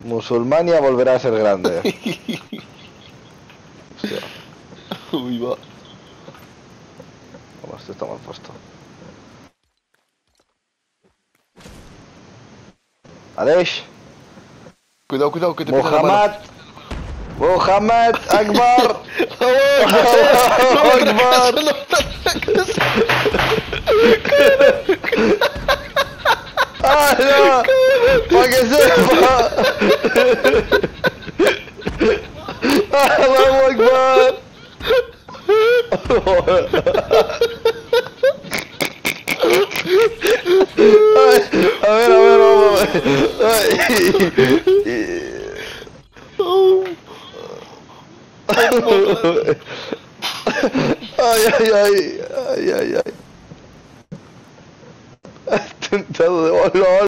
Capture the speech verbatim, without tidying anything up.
Musulmania volverá a ser grande. Hostia. Uy, va. Como este está mal puesto. Alesh. Cuidado, cuidado, que te pisa la mano. Muhammad. Muhammad Akbar. Allahu Akbar. ¡Ah, no! ¡Para que sepa! ¡Allahu Akbar! Ay, a ver, a ver, vamos a ver. Ay, ay, ay, ay, ay, ay. Has tentado de volar.